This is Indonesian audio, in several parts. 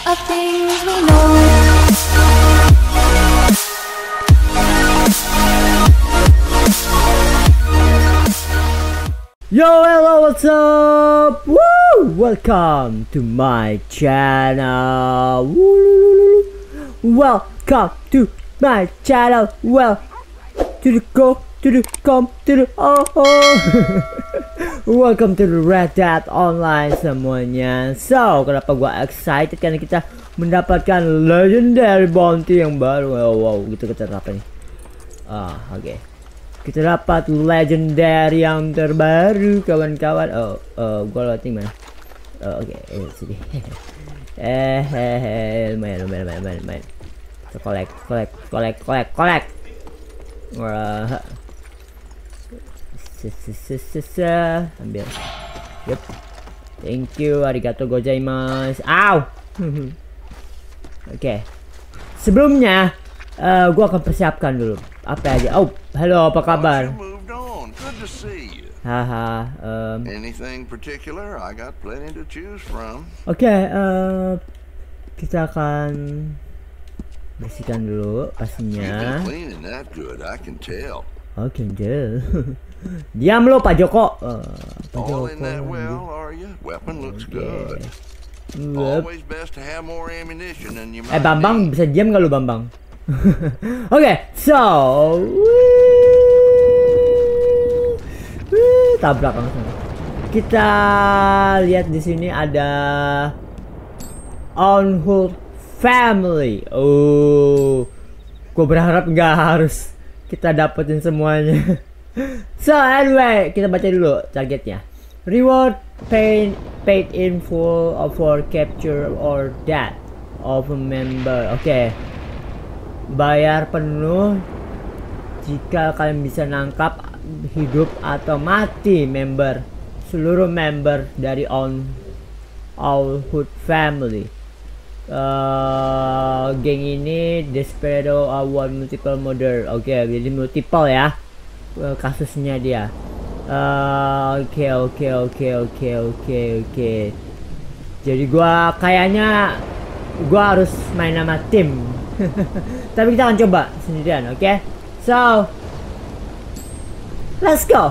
of things we know. Yo, hello, what's up? Woo! Welcome to my channel. Woo! Welcome to my channel. Well, to the go, to the come, to the oh. Welcome to the Red Dead Online semuanya. So, kenapa gua excited? Karena kita mendapatkan legendary bounty yang baru. Wow, gitu kita apa nih? Oke. Kita dapat legendary yang terbaru, kawan-kawan. Gua lewat mana? Oke, sini. Lumayan. Collect. Ambil. Yep. Thank you, arigato gozaimasu. Ow. Oke. Sebelumnya, gua akan persiapkan dulu apa aja. Oh, halo, apa kabar? Haha. Anything particular? I got plenty to choose from. Oke, kita akan bersihkan dulu pastinya. Cleaning that good, I can tell. Oke, diam lo, Pak Joko. Pak All in Joko. that well, are you? Weapon looks good. Always best to have more ammunition than you might Bambang, need. bisa diam nggak lu, Bambang? Oke, so tabrak langsung. Kita lihat di sini ada Onhood Family. Oh, gue berharap nggak harus kita dapetin semuanya. So anyway, kita baca dulu targetnya. Reward paid in full for capture or death of a member. Oke. Bayar penuh jika kalian bisa nangkap hidup atau mati seluruh member dari Onhood Family. Geng ini Desperado Award multiple murder. Oke, jadi multiple ya kasusnya dia. Oke. Jadi kayaknya gua harus main sama tim. Tapi kita akan coba sendirian, oke? So, let's go.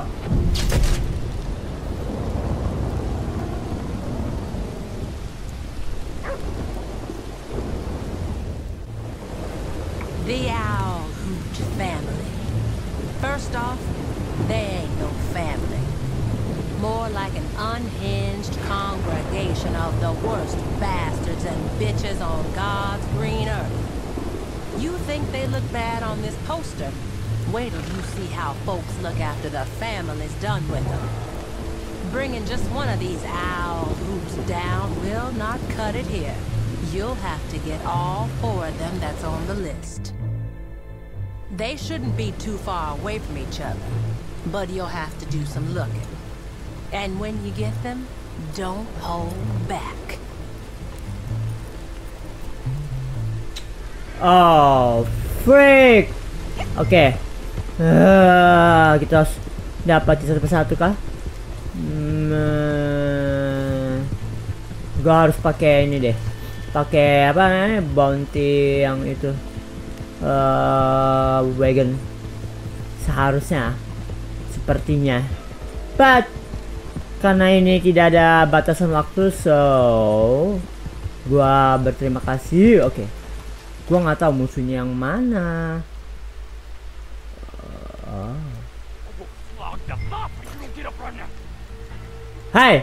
The Onhood family. First off, they ain't no family. More like an unhinged congregation of the worst bastards and bitches on God's green earth. You think they look bad on this poster? Wait till you see how folks look after the family's done with them. Bringing just one of these Onhoods down will not cut it here. You'll have to get all 4 of them that's on the list. They shouldn't be too far away from each other, but you'll have to do some looking. And when you get them, don't hold back. Oh, freak. Oke. Kita harus dapat satu persatu kah? Gua harus pakai ini deh. Pakai apa namanya? Bounty yang itu. Wagon. Seharusnya. Sepertinya. But karena ini tidak ada batasan waktu, so gua berterima kasih. Oke. Gua nggak tahu musuhnya yang mana. Hai.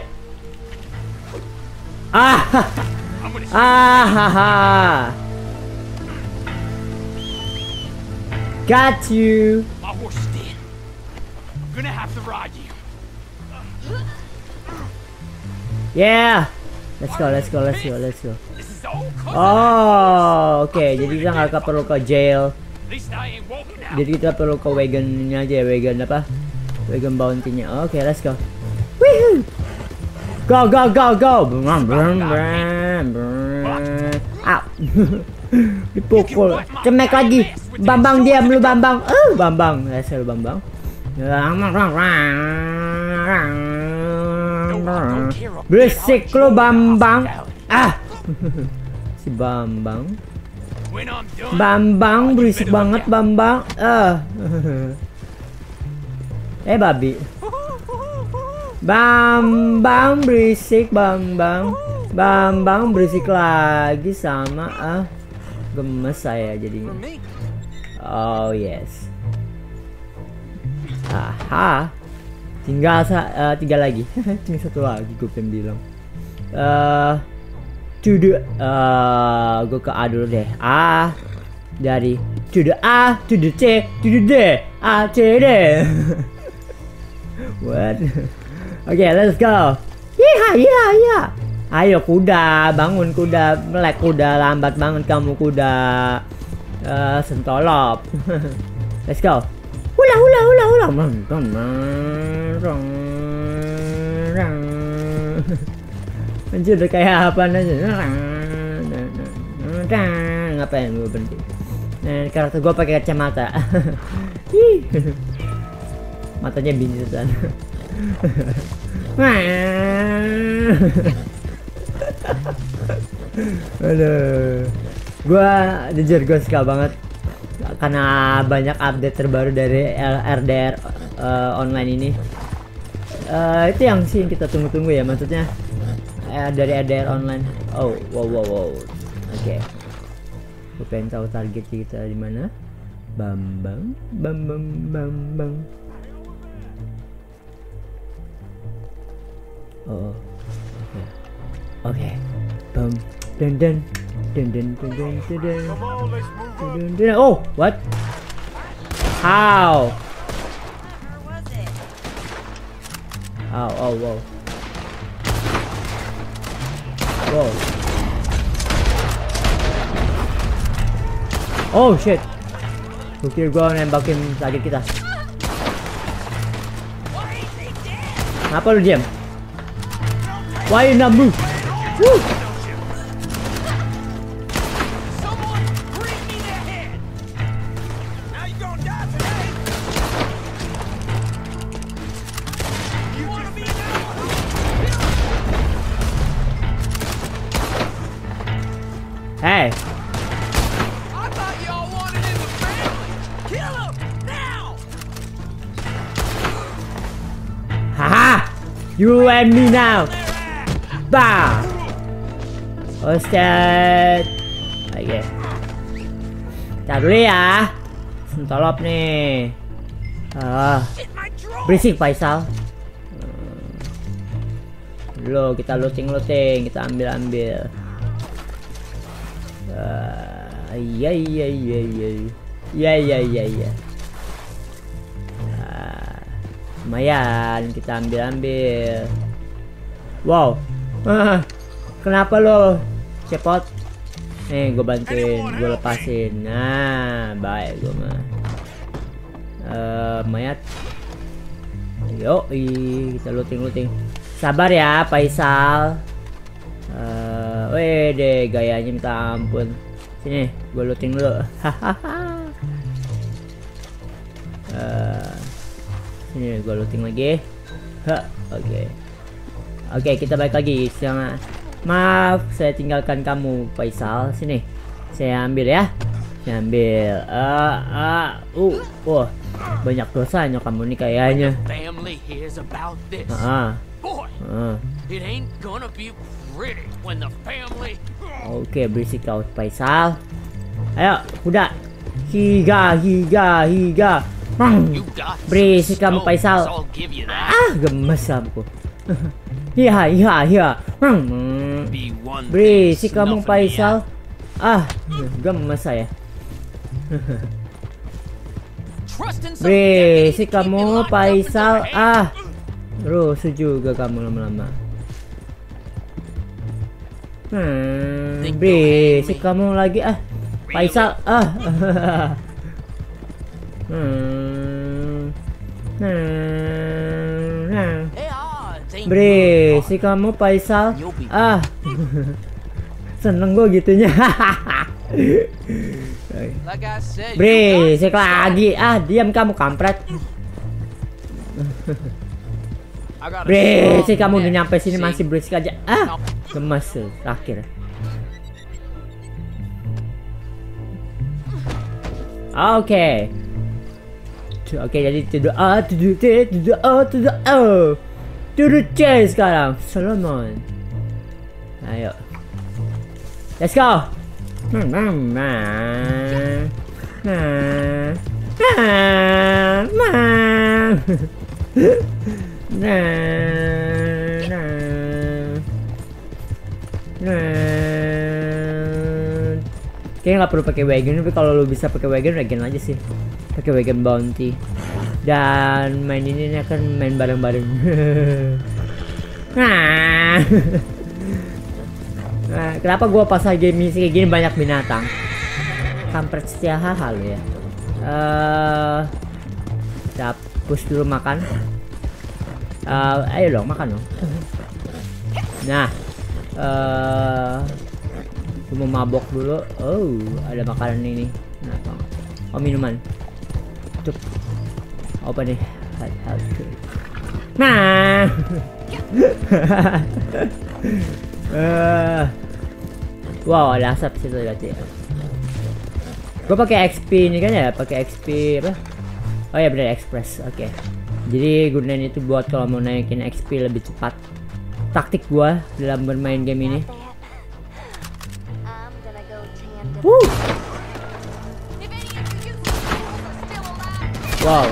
Got you. My horse is dead. I'm gonna have to ride you. Yeah. Let's go. This is all Oh, oke. Jadi kita nggak perlu ke jail. At least I ain't walking out. Jadi kita perlu ke wagonnya aja ya. Wagon apa? Wagon bounty-nya. Oke, let's go. Woohoo! Go. Au. Dipukul. Cemek lagi. Bambang diam lu, Bambang. Bambang. Saya Bambang. Berisik lu, Bambang. Si Bambang. When I'm done, Bambang berisik banget Bambang. Babi. Bambang berisik Bambang. Bambang berisik lagi sama gemes saya jadinya. Oh yes. Aha. Tinggal 3 lagi. Tinggal 1 lagi gue pengen bilang. Gue ke A dulu deh. A dari to the A to the C to the D A C D. What? Oke, let's go. Iya. Ayo kuda, bangun kuda, melek kuda, lambat banget kamu kuda. Sentolop. Let's go. Hula. Anjir udah kayak apa aja. Ngapain gue berhenti? Nah, karakter gue pakai kacamata. Matanya bintutan. Aduh. Jujur gue suka banget karena banyak update terbaru dari RDR online ini. Itu yang sih kita tunggu-tunggu ya, maksudnya dari RDR online. Oh, wow. Oke. Gue pengen tahu target kita di mana. Bambang. Oh. Oke. Bam. Dan. Oh, what? How? Oh, wow. Wow. Oh shit. Gue kira gue nembakin target kita. Kenapa lu diam? Why you not move? Woo! Hey. I thought y'all wanted in the family. Kill him now. Haha. You and me now. Bah. Ustad. Oke. Tar dulu ya. Sentolop nih. Berisik Faisal. Dulu kita looting, kita ambil. Iya. Lumayan kita ambil. Wow. Kenapa lo cepot? Nih gue bantuin, gue lepasin. Nah, baik gue mah. Mayat. Yoi, kita looting. Sabar ya, Faisal. Wede, gayanya minta ampun. Sini, gue looting dulu. Sini, gue looting lagi. Oke, kita balik lagi. Maaf, saya tinggalkan kamu, Faisal. Sini, saya ambil ya. Saya ambil. Banyak dosanya kamu nih kayaknya. Family hears about this. Boy, it ain't gonna be pretty when the family. Oke, berisik kau Faisal. Ayo, kuda. Higa. Berisik kamu Faisal. Gemes aku. Iya. Berisik kamu Faisal. Gemes saya. Berisik kamu Faisal. Rusuh juga kamu lama-lama. Berisik kamu lagi Faisal. Berisik kamu Faisal. Seneng gue gitunya. Berisik lagi. Diam kamu kampret. Berisik kamu udah nyampe sini masih berisik aja. Gemes terakhir. Oke. Oke, jadi to the A, to the T, to the O, to the O, to the C sekarang. Solomon. Ayo. Let's go. Kayaknya nggak perlu pakai wagon, tapi kalau lu bisa pakai wagon aja sih. Pakai wagon bounty. Dan main ini akan main bareng-bareng. Nah, kenapa gua pas lagi misi kayak gini banyak binatang? Kampret setia hal ya. Kita push dulu makan. Ayo dong makan dong. Nah, mau mabok dulu. Oh, ada makanan ini. Nah, oh minuman. Cuk. Apa nih? Nah. Wow, ada asap situ berarti. Gue pakai XP ini kan ya, pakai XP apa? Oh ya benar express. Oke. Jadi gunain itu buat kalau mau naikin XP lebih cepat. Taktik gua dalam bermain game ini. Wow.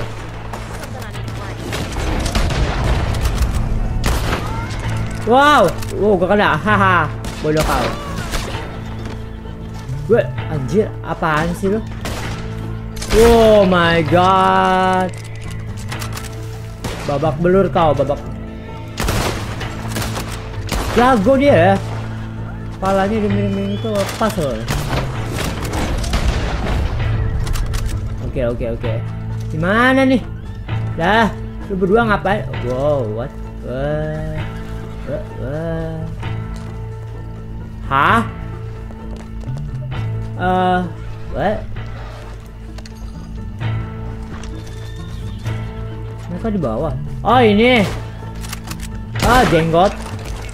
Wow, gua kena. Haha. Bodoh kau. Gue anjir, apaan sih lo? Oh my god. Babak belur kau, babak. Jago dia ya. Palanya dimiring-miring itu pas loh. Oke. Gimana nih? Dah, lu berdua ngapain? Wow, what? Hah? What? Mereka di bawah. Oh ini. Jenggot.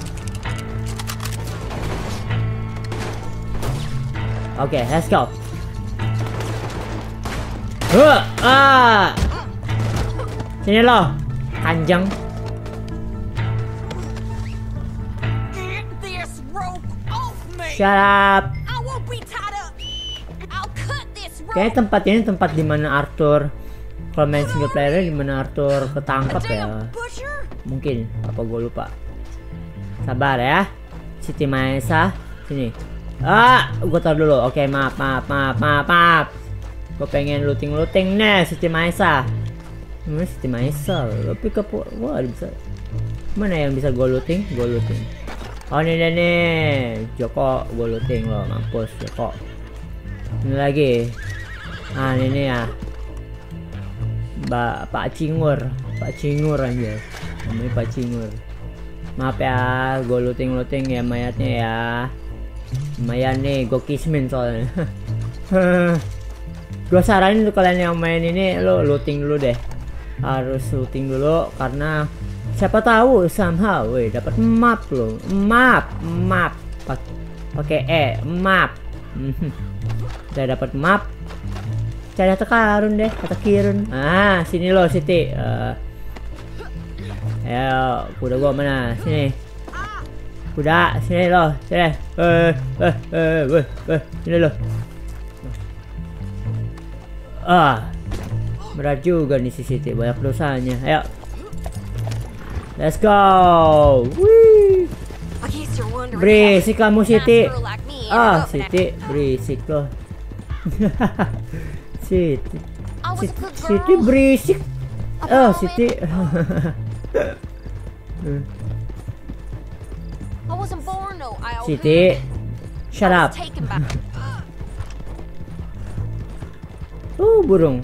Oke, let's go. Sini lo, kanjeng. Shut up. Kayaknya tempat ini tempat dimana Arthur, kalau main single player dimana Arthur ketangkap ya. Mungkin, apa gue lupa. Sabar ya, Siti Maesa, sini. Gue taruh dulu. Oke, maaf. Gue pengen looting nih, Siti Maesa. Siti Maesa, tapi wah bisa. Mana yang bisa gue looting? Oh ini nih, Joko, gue looting lo, mampus Joko. Ini lagi. Ini ya. Pak Cingur aja. Namanya Pak Cingur. Maaf ya, gue looting ya mayatnya ya. Lumayan nih, gue kismin soalnya. Gue saranin untuk kalian yang main ini, lo looting dulu deh. Harus looting dulu karena siapa tahu somehow, dapat map lo, map. Pakai map. Udah dapat map. Cari kata Karun deh, kata Kirun. Sini lo Siti. Ayo, kuda gua mana? Sini. Kuda, sini lo, sini. Sini lo. Berat juga nih si Siti, banyak dosanya. Ayo. Let's go. Wih. Berisik kamu Siti. Siti berisik loh. Siti berisik. Siti. Siti, shut up. Burung.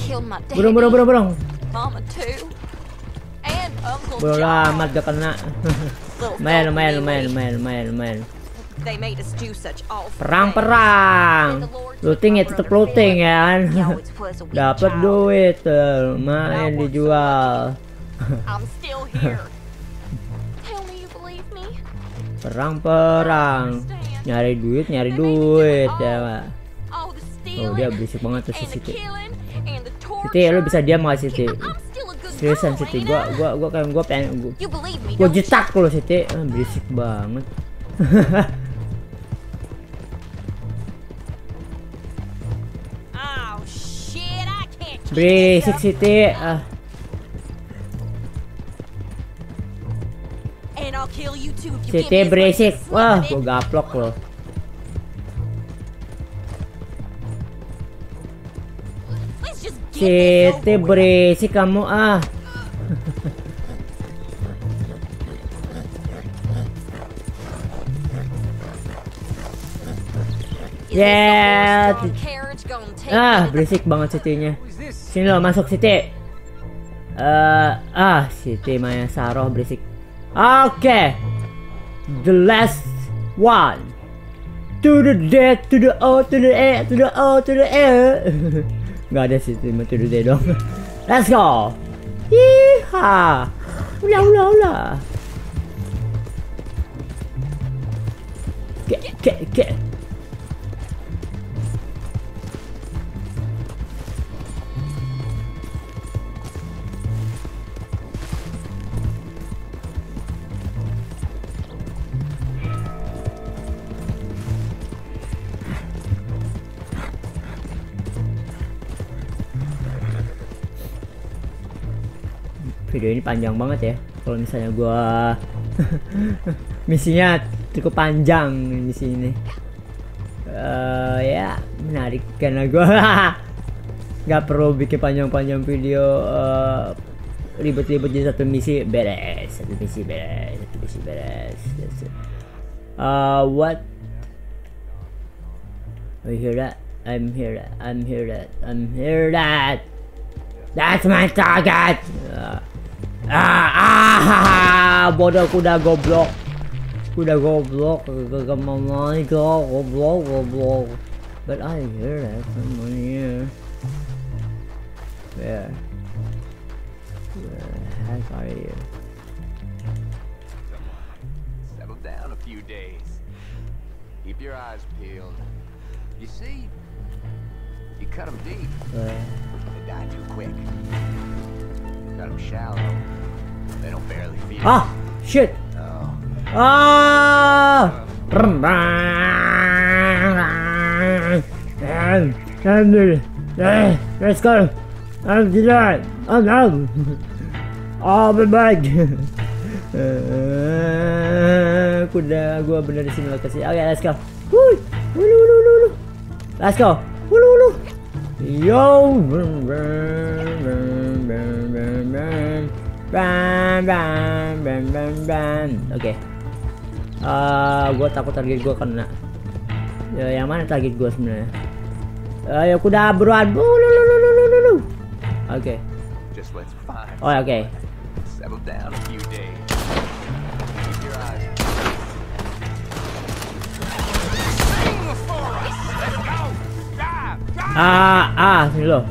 Bodo amat gak kena. Lumayan. Perang. Looting ya tetep looting ya kan. Dapat duit, lumayan dijual. Perang. Nyari duit ya. Oh, dia berisik banget tuh si Siti. Siti, lu bisa diam gak Siti? Seriusan Siti, gua pengen gua jetak lo Siti. Berisik banget. Berisik Siti. Siti berisik. Wah, gua gaplok lo. Siti berisik kamu Yeah. Berisik banget Sitinya. Sini lo masuk Siti. Siti Maya Saroh berisik. Oke. The last one. To the D, to the O, to the E, to the O, to the E. Gak ada Siti, cuma to the D dong. Let's go. Yeehaw. Ula. Get. Video ini panjang banget ya. Kalau misalnya gua misinya cukup panjang misi ini. Ya menarik karena gua nggak perlu bikin panjang-panjang video ribet-ribet di satu misi beres. Satu misi beres. What? Oh, you hear that? I'm here that. That's my target. Bodoh kuda goblok. Goblok. But I hear that someone here. Where the heck are you? Settle down a few days. Keep your eyes peeled. You see, you cut them deep. They die too quick. Cut them shallow. They don't barely feel. Shit. Let's go. I'm dead. I'm out. I'll be back. Kuda gua bener di sini lokasi. Oke, let's go. Let's go. Yo. Oke. Gua takut target gua kena. Yang mana target gua sebenarnya? Ayo kuda buruan. Oke. Oke. Sini lo.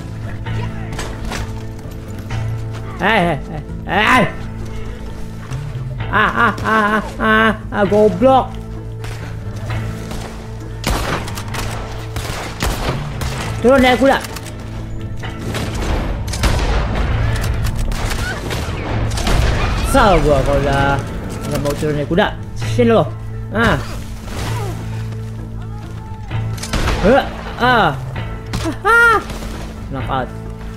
Goblok. Turun dari kuda. Kesal gua kalau udah nggak mau turun dari kuda. Sini lo. Knockout.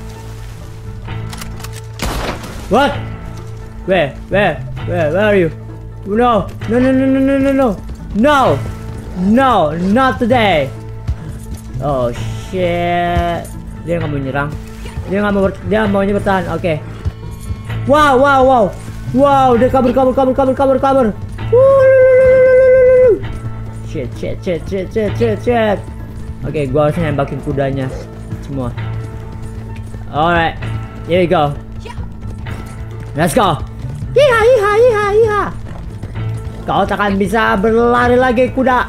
What? Where are you? No, not today. Oh shit. Dia nggak mau nyerang. Dia maunya bertahan. Oke. Wow. Dia kabur. Shit. Oke, gua harus nembakin kudanya semua. Alright, here we go. Let's go. Hiha. Kau takkan bisa berlari lagi kuda.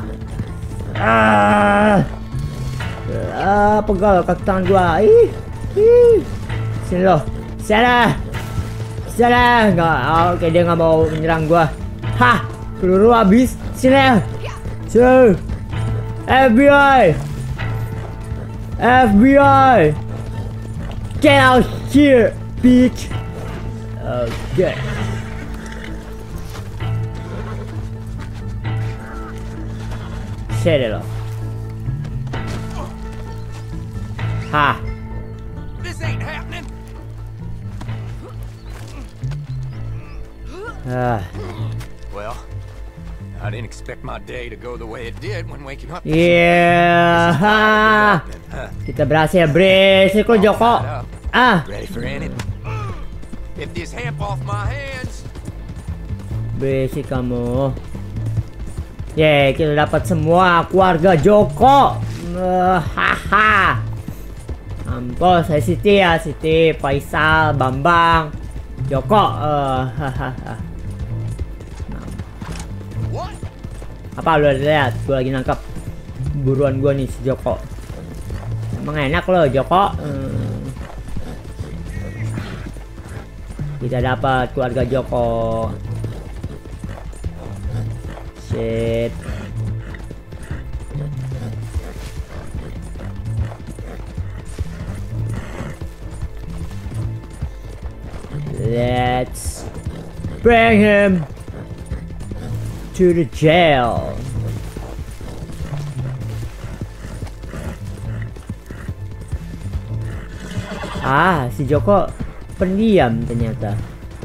Pegal kaki tangan gua. Sini lo. Sana. Enggak. Oke, dia nggak mau menyerang gua. Peluru habis. Sini. FBI. FBI, get out here, bitch. Oke. Sini lo. Hah. This ain't happening. Well, I didn't expect my day to go the way it did when waking up. Yeah. Kita berhasil, berisik lo Joko. Ready for anything? Get this hemp off my hands. Berisik kamu. Yeay, kita dapat semua keluarga Joko. Haha. Ampun, saya Siti ya, Siti, Faisal, Bambang, Joko. Apa lu lihat? Gue lagi nangkap buruan gue nih si Joko. Emang enak loh Joko. Kita dapat keluarga Joko. Shit. Let's bring him to the jail. Si Joko pendiam ternyata.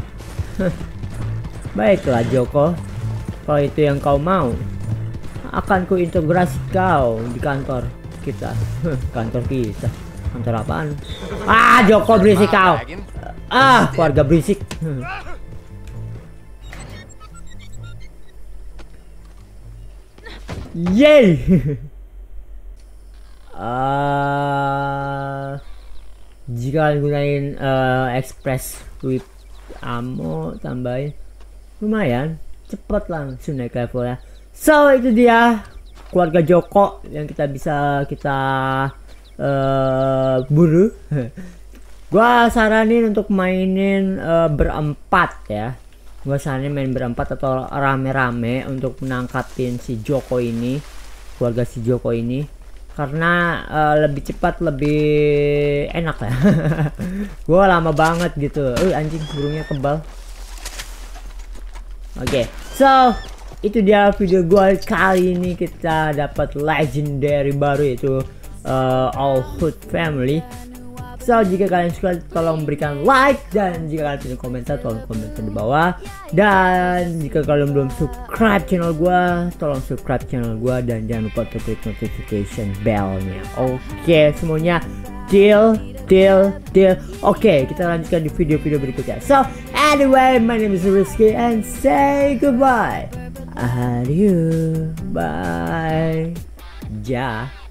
Baiklah Joko, kalau itu yang kau mau, akan ku integrasi kau di kantor kita. Kantor kita? Kantor apaan? Joko berisik kau. Keluarga berisik. Yeay. Jika gunain express whip ammo tambahin lumayan cepet langsung naik level ya. So itu dia keluarga Joko yang kita bisa buru. Gua saranin untuk mainin berempat ya. Gua saranin main berempat atau rame-rame untuk menangkapin si Joko ini, keluarga si Joko ini, karena lebih cepat, lebih enak ya. Gua lama banget gitu. Anjing burungnya kebal. Oke, so itu dia video gua kali ini. Kita dapat legendary baru yaitu All Hood Family. So jika kalian suka tolong berikan like, dan jika kalian punya komentar tolong komentar di bawah, dan jika kalian belum subscribe channel gua tolong subscribe channel gua, dan jangan lupa untuk klik notification bellnya. Oke, semuanya deal. Oke, kita lanjutkan di video-video berikutnya. So anyway, my name is Rizky and say goodbye. Adieu, bye. Ja.